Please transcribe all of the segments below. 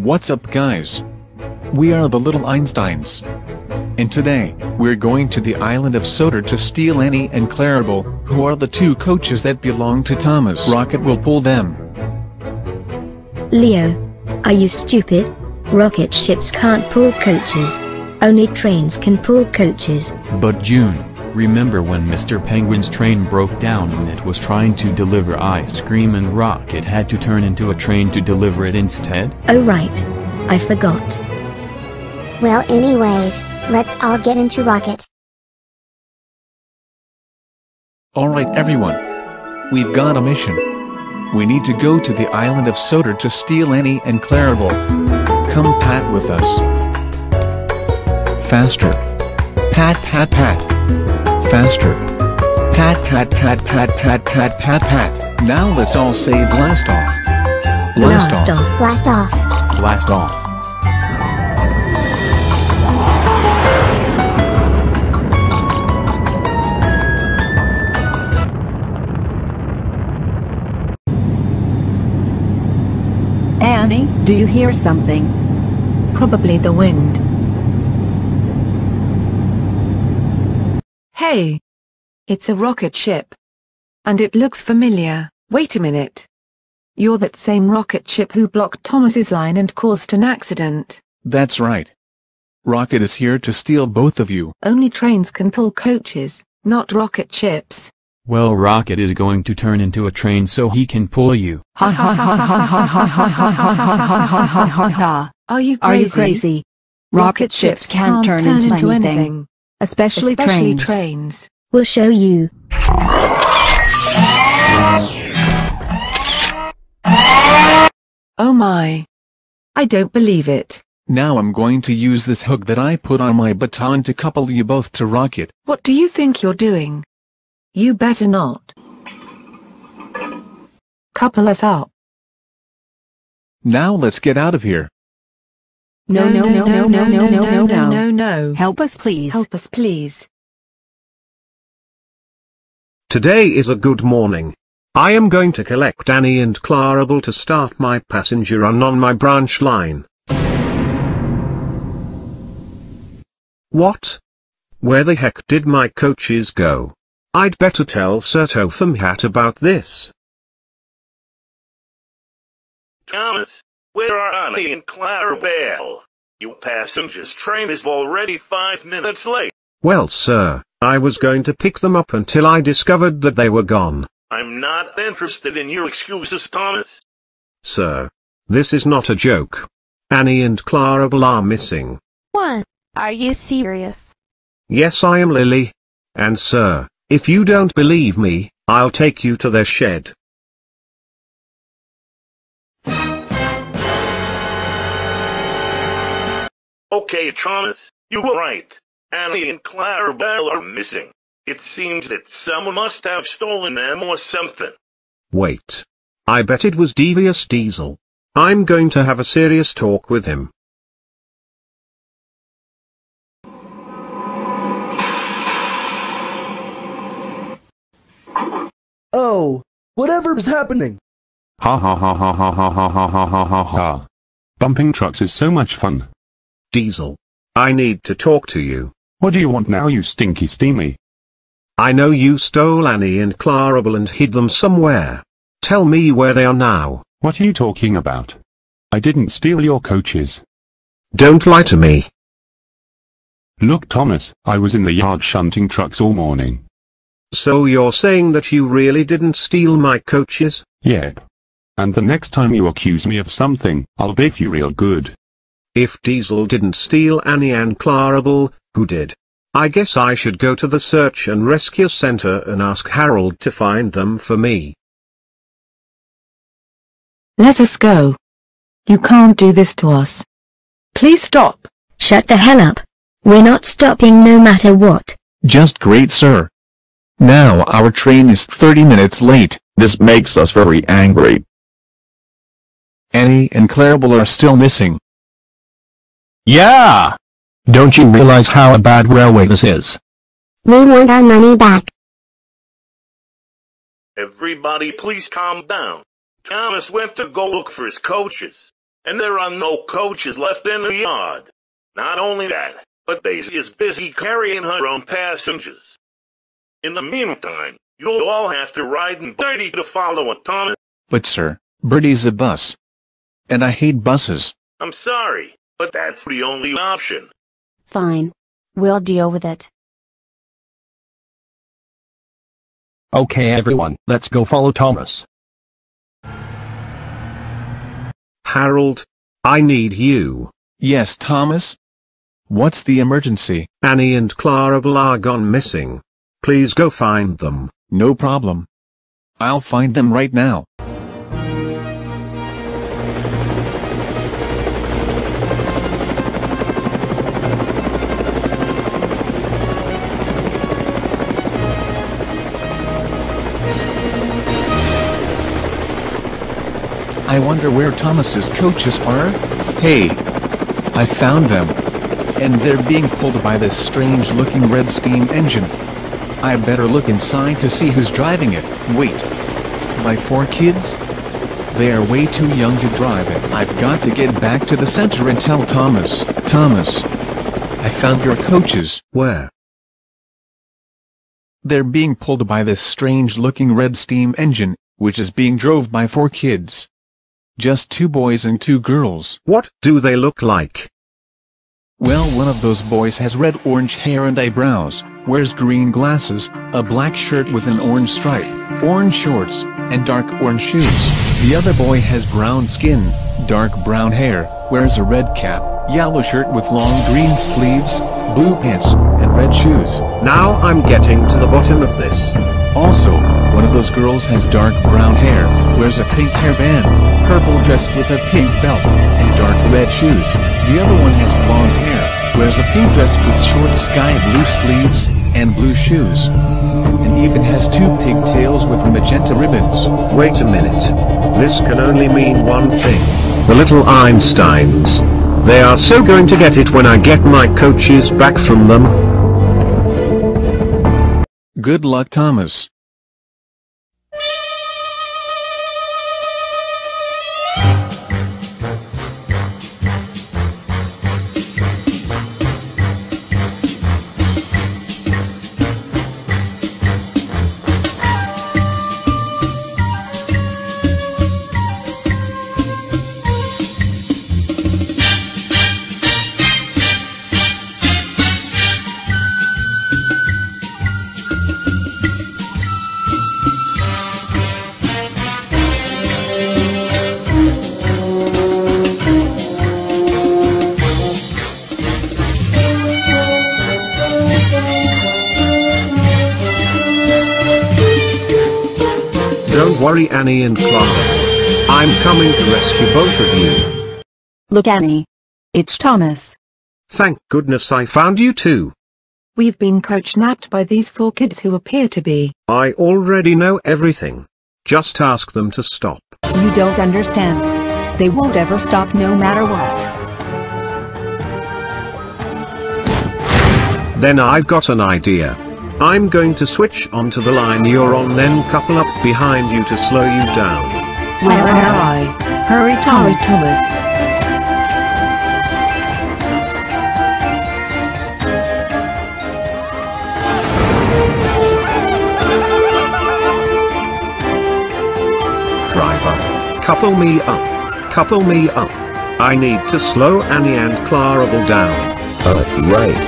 What's up guys? We are the Little Einsteins. And today, we're going to the Island of Sodor to steal Annie and Clarabel, who are the two coaches that belong to Thomas. Rocket will pull them. Leo, are you stupid? Rocket ships can't pull coaches. Only trains can pull coaches. But June, remember when Mr. Penguin's train broke down and it was trying to deliver ice cream and Rocket had to turn into a train to deliver it instead? Oh right. I forgot. Well anyways, let's all get into Rocket. Alright everyone. We've got a mission. We need to go to the Island of Sodor to steal Annie and Clarabel. Come Pat with us. Faster. Pat pat pat. Faster. Pat pat pat pat pat pat pat pat. Now let's all say blast off. Blast off. Blast off. Blast off. Annie, do you hear something? Probably the wind. Hey! It's a rocket ship. And it looks familiar. Wait a minute. You're that same rocket ship who blocked Thomas's line and caused an accident. That's right. Rocket is here to steal both of you. Only trains can pull coaches, not rocket ships. Well, Rocket is going to turn into a train so he can pull you. Ha ha ha ha ha ha ha ha ha ha ha ha ha. Are you crazy? Are you crazy? Rocket ships can't turn into anything. Especially trains. We'll show you. Oh my. I don't believe it. Now I'm going to use this hook that I put on my baton to couple you both to Rocket. What do you think you're doing? You better not. Couple us up. Now let's get out of here. No. Help us please. Help us please. Today is a good morning. I am going to collect Annie and Clarabel to start my passenger run on my branch line. What? Where the heck did my coaches go? I'd better tell Sir Topham-Hatt about this. Thomas, where are Annie and Clarabel? Your passenger's train is already 5 minutes late. Well, sir, I was going to pick them up until I discovered that they were gone. I'm not interested in your excuses, Thomas. Sir, this is not a joke. Annie and Clarabel are missing. What? Are you serious? Yes, I am, Lily. And sir, if you don't believe me, I'll take you to their shed. Okay, Thomas, you were right. Annie and Clarabel are missing. It seems that someone must have stolen them or something. Wait. I bet it was Devious Diesel. I'm going to have a serious talk with him. Oh, whatever's happening? Ha ha ha ha ha ha ha ha ha ha ha ha. Bumping trucks is so much fun. Diesel. I need to talk to you. What do you want now, you stinky steamy? I know you stole Annie and Clarabel and hid them somewhere. Tell me where they are now. What are you talking about? I didn't steal your coaches. Don't lie to me. Look, Thomas, I was in the yard shunting trucks all morning. So you're saying that you really didn't steal my coaches? Yep. And the next time you accuse me of something, I'll biff you real good. If Diesel didn't steal Annie and Clarabel, who did? I guess I should go to the search and rescue center and ask Harold to find them for me. Let us go. You can't do this to us. Please stop. Shut the hell up. We're not stopping no matter what. Just great, sir. Now our train is 30 minutes late. This makes us very angry. Annie and Clarabel are still missing. Yeah! Don't you realize how a bad railway this is? We want our money back. Everybody please calm down. Thomas went to go look for his coaches. and there are no coaches left in the yard. Not only that, but Daisy is busy carrying her own passengers. In the meantime, you'll all have to ride in Birdie to follow Thomas. But sir, Birdie's a bus. And I hate buses. I'm sorry, but that's the only option. Fine. We'll deal with it. Okay everyone, let's go follow Thomas. Harold, I need you. Yes, Thomas? What's the emergency? Annie and Clarabel are gone missing. Please go find them. No problem. I'll find them right now. I wonder where Thomas's coaches are? Hey! I found them. And they're being pulled by this strange-looking red steam engine. I better look inside to see who's driving it. Wait. My 4 kids? They are way too young to drive it. I've got to get back to the center and tell Thomas. Thomas! I found your coaches. Where? They're being pulled by this strange-looking red steam engine, which is being drove by 4 kids. Just 2 boys and 2 girls. What do they look like? Well, one of those boys has red-orange hair and eyebrows, wears green glasses, a black shirt with an orange stripe, orange shorts, and dark orange shoes. The other boy has brown skin, dark brown hair, wears a red cap, yellow shirt with long green sleeves, blue pants, and red shoes. Now I'm getting to the bottom of this. Also, one of those girls has dark brown hair, wears a pink hairband, purple dress with a pink belt, and dark red shoes. The other one has blonde hair, wears a pink dress with short sky blue sleeves, and blue shoes. And even has 2 pigtails with magenta ribbons. Wait a minute. This can only mean one thing. The Little Einsteins. They are so going to get it when I get my coaches back from them. Good luck, Thomas. Don't worry, Annie and Clarabel. I'm coming to rescue both of you. Look, Annie. It's Thomas. Thank goodness I found you too. We've been coach-napped by these 4 kids who appear to be. I already know everything. Just ask them to stop. You don't understand. They won't ever stop no matter what. Then I've got an idea. I'm going to switch onto the line you're on, then couple up behind you to slow you down. Where am I? Hurry, Thomas. Driver, couple me up. Couple me up. I need to slow Annie and Clarabel down. Right.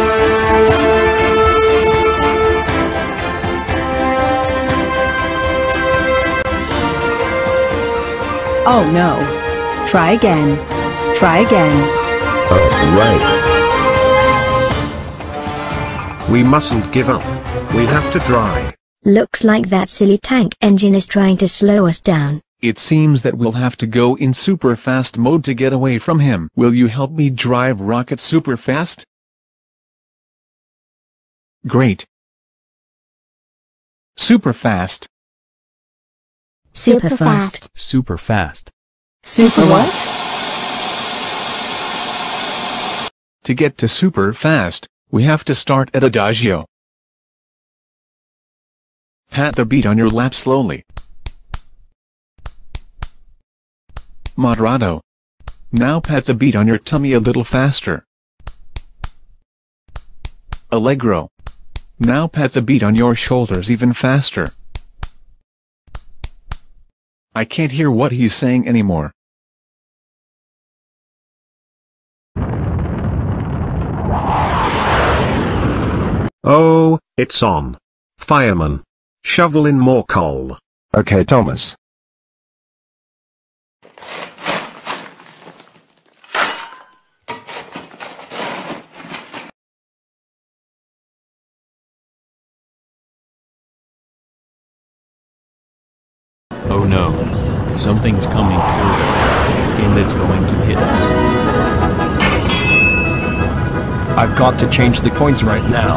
Oh no. Try again. Try again. Right. We mustn't give up. We have to try. Looks like that silly tank engine is trying to slow us down. It seems that we'll have to go in super fast mode to get away from him. Will you help me drive Rocket super fast? Great. Super fast. Super fast. Super fast. Super what? To get to super fast, we have to start at Adagio. Pat the beat on your lap slowly. Moderato. Now pat the beat on your tummy a little faster. Allegro. Now pat the beat on your shoulders even faster. I can't hear what he's saying anymore. Oh, it's on. Fireman. Shovel in more coal. Okay, Thomas. Oh no. Something's coming toward us. And it's going to hit us. I've got to change the coins right now.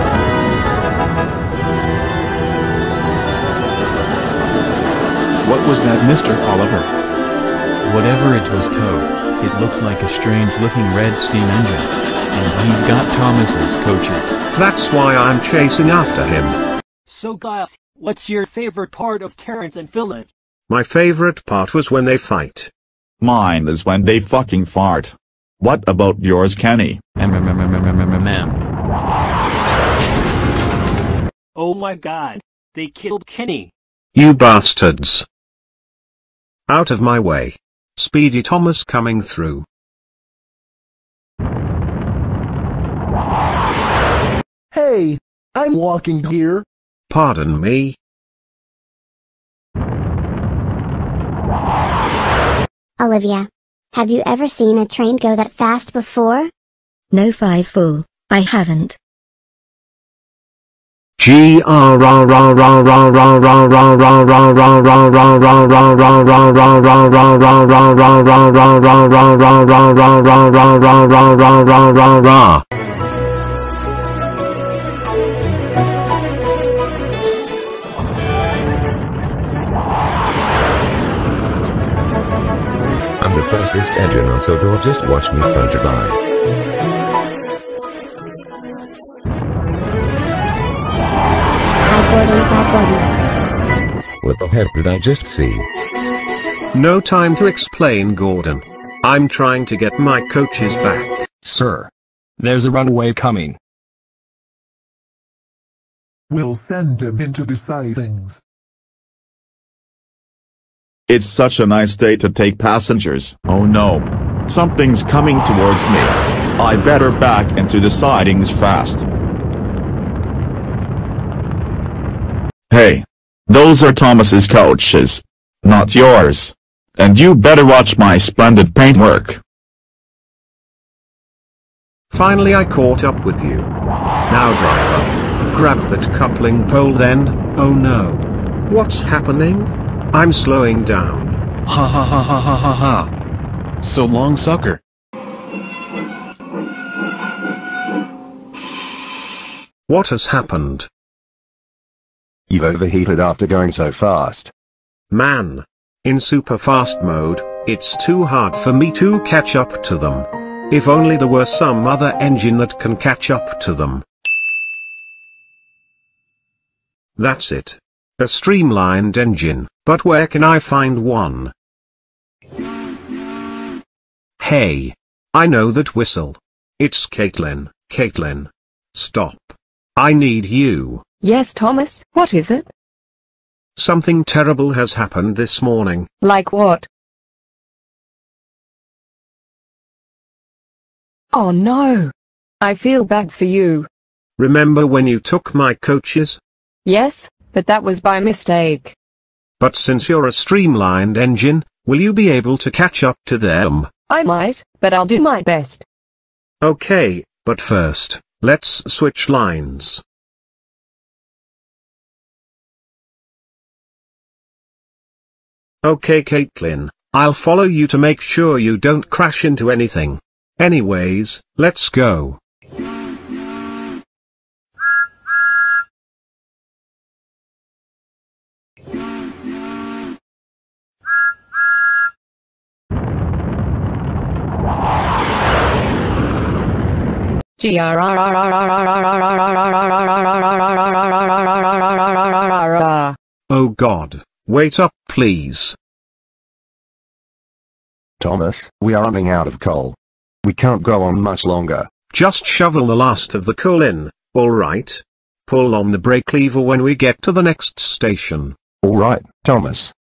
What was that, Mr. Oliver? Whatever it was, Toad, it looked like a strange-looking red steam engine. And he's got Thomas's coaches. That's why I'm chasing after him. So guys, what's your favorite part of Terrence and Philip? My favorite part was when they fight. Mine is when they fucking fart. What about yours, Kenny? Oh my god, they killed Kenny. You bastards. Out of my way. Speedy Thomas coming through. Hey, I'm walking here. Pardon me? Olivia, have you ever seen a train go that fast before? No, fool, I haven't. I'm the fastest engine on Sodor, just watch me punch by. What the heck did I just see? No time to explain, Gordon. I'm trying to get my coaches back. Sir, there's a runaway coming. We'll send him into the sidings. It's such a nice day to take passengers. Oh no. Something's coming towards me. I better back into the sidings fast. Hey. Those are Thomas's coaches. Not yours. And you better watch my splendid paintwork. Finally I caught up with you. Now driver, grab that coupling pole then. Oh no. What's happening? I'm slowing down. Ha ha ha ha ha ha ha. So long, sucker. What has happened? You've overheated after going so fast. Man. In super fast mode, it's too hard for me to catch up to them. If only there were some other engine that can catch up to them. That's it. A streamlined engine, but where can I find one? Hey. I know that whistle. It's Caitlin. Caitlin. Stop. I need you. Yes, Thomas, what is it? Something terrible has happened this morning. Like what? Oh no. I feel bad for you. Remember when you took my coaches? Yes, but that was by mistake. But since you're a streamlined engine, will you be able to catch up to them? I might, but I'll do my best. Okay, but first, let's switch lines. Okay, Caitlin, I'll follow you to make sure you don't crash into anything. Anyways, let's go. Oh God, wait up please. Thomas, we are running out of coal. We can't go on much longer. Just shovel the last of the coal in, alright? Pull on the brake lever when we get to the next station. Alright, Thomas.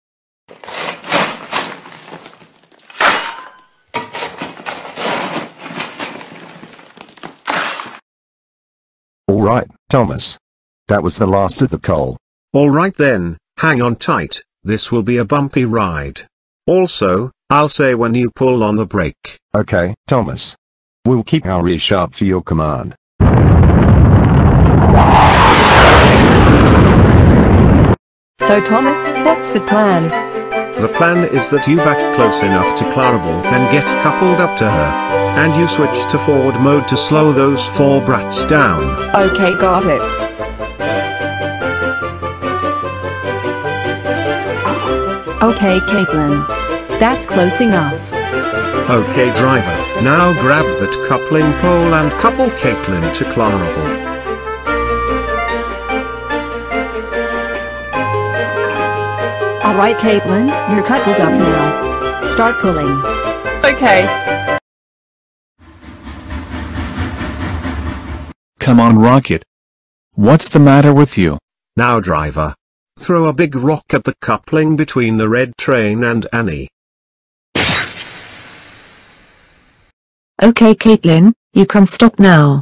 Alright, Thomas. That was the last of the coal. Alright then, hang on tight, this will be a bumpy ride. Also, I'll say when you pull on the brake. Okay, Thomas. We'll keep our ears sharp for your command. So Thomas, what's the plan? The plan is that you back close enough to Clarabel and get coupled up to her. And you switch to forward mode to slow those 4 brats down. Okay, got it. Okay, Caitlin. That's close enough. Okay driver, now grab that coupling pole and couple Caitlin to Clarabel. Alright Caitlin, you're coupled up now. Start pulling. Okay. Come on Rocket. What's the matter with you? Now driver. Throw a big rock at the coupling between the red train and Annie. Okay Caitlin, you can stop now.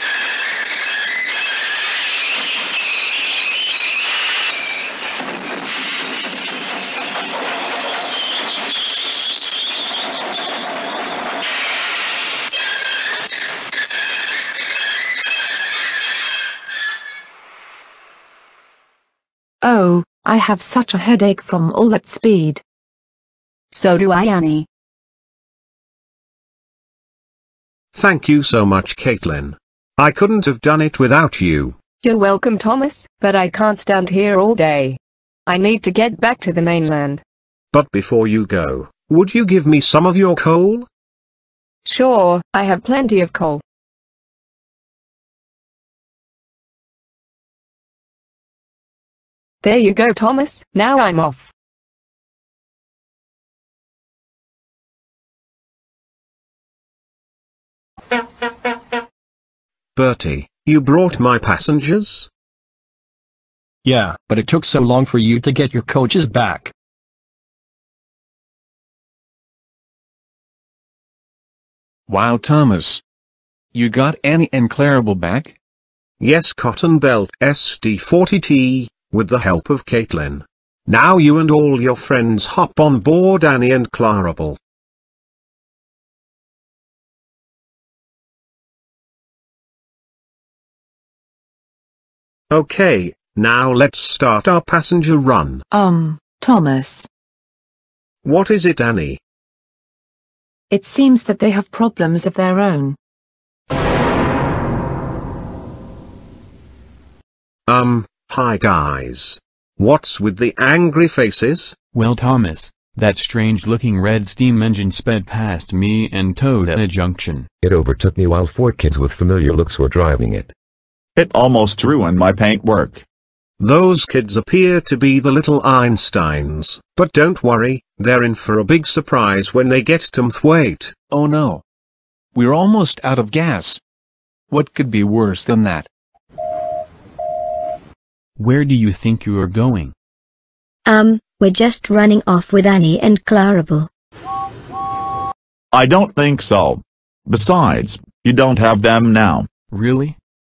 Oh, I have such a headache from all that speed. So do I, Annie. Thank you so much Caitlin. I couldn't have done it without you. You're welcome Thomas, but I can't stand here all day. I need to get back to the mainland. But before you go, would you give me some of your coal? Sure, I have plenty of coal. There you go Thomas, now I'm off. Bertie, you brought my passengers? Yeah, but it took so long for you to get your coaches back. Wow Thomas. You got Annie and Clarabel back? Yes Cotton Belt SD40T. With the help of Caitlin. Now you and all your friends hop on board Annie and Clarabel. Okay, now let's start our passenger run. Thomas. What is it, Annie? It seems that they have problems of their own. Hi guys. What's with the angry faces? Well Thomas, that strange-looking red steam engine sped past me and towed at a junction. It overtook me while 4 kids with familiar looks were driving it. It almost ruined my paintwork. Those kids appear to be the Little Einsteins, but don't worry, they're in for a big surprise when they get to Mthwaite. Oh no. We're almost out of gas. What could be worse than that? Where do you think you are going? We're just running off with Annie and Clarabel. I don't think so. Besides, you don't have them now. Really?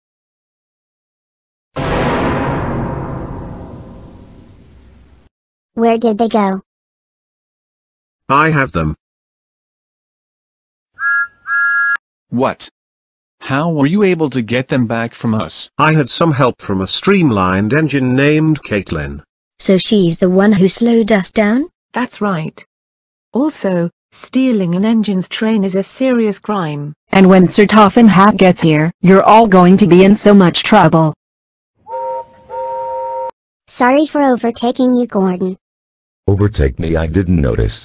Where did they go? I have them. What? How were you able to get them back from us? I had some help from a streamlined engine named Caitlin. So she's the one who slowed us down? That's right. Also, stealing an engine's train is a serious crime. And when Sir Toffin Hat gets here, you're all going to be in so much trouble. Sorry for overtaking you, Gordon. Overtake me, I didn't notice.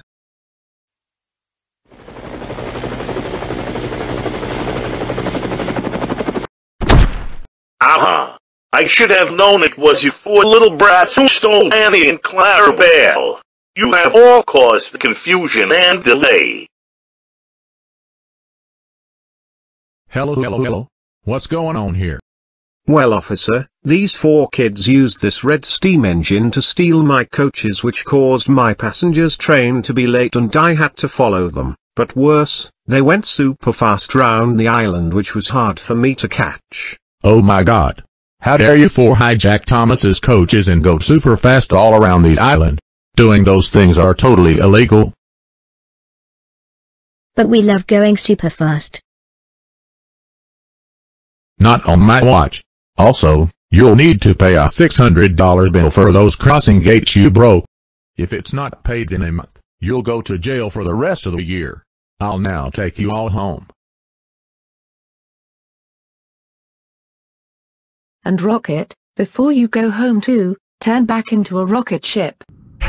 Aha! I should have known it was you 4 little brats who stole Annie and Clarabel. You have all caused the confusion and delay. Hello. What's going on here? Well, officer, these 4 kids used this red steam engine to steal my coaches, which caused my passengers' train to be late and I had to follow them. But worse, they went super fast round the island, which was hard for me to catch. Oh my god. How dare you 4 hijack Thomas's coaches and go super fast all around the island? Doing those things are totally illegal. But we love going super fast. Not on my watch. Also, you'll need to pay a $600 bill for those crossing gates you broke. If it's not paid in a month, you'll go to jail for the rest of the year. I'll now take you all home. And Rocket, before you go home too, turn back into a rocket ship.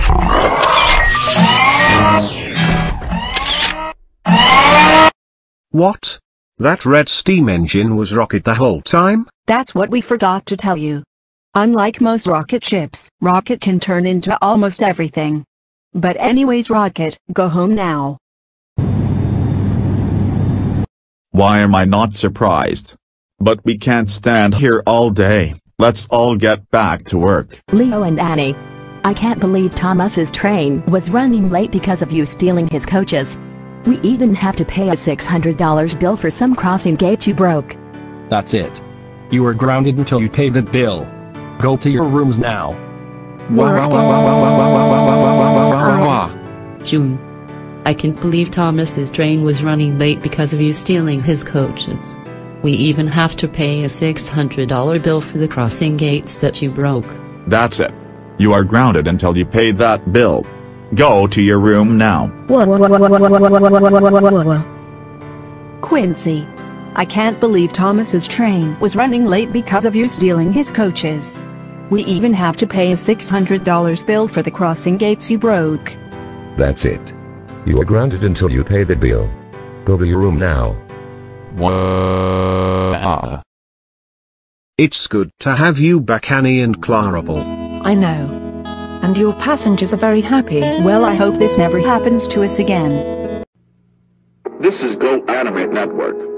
What? That red steam engine was Rocket the whole time? That's what we forgot to tell you. Unlike most rocket ships, Rocket can turn into almost everything. But anyways, Rocket, go home now. Why am I not surprised? But we can't stand here all day. Let's all get back to work. Leo and Annie. I can't believe Thomas's train was running late because of you stealing his coaches. We even have to pay a $600 bill for some crossing gate you broke. That's it. You are grounded until you pay the bill. Go to your rooms now. June. I can't believe Thomas's train was running late because of you stealing his coaches. We even have to pay a $600 bill for the crossing gates that you broke. That's it. You are grounded until you pay that bill. Go to your room now. Quincy. I can't believe Thomas's train was running late because of you stealing his coaches. We even have to pay a $600 bill for the crossing gates you broke. That's it. You are grounded until you pay the bill. Go to your room now. It's good to have you back, Annie and Clarabel. I know. And your passengers are very happy. Well, I hope this never happens to us again. This is Go Animate Network.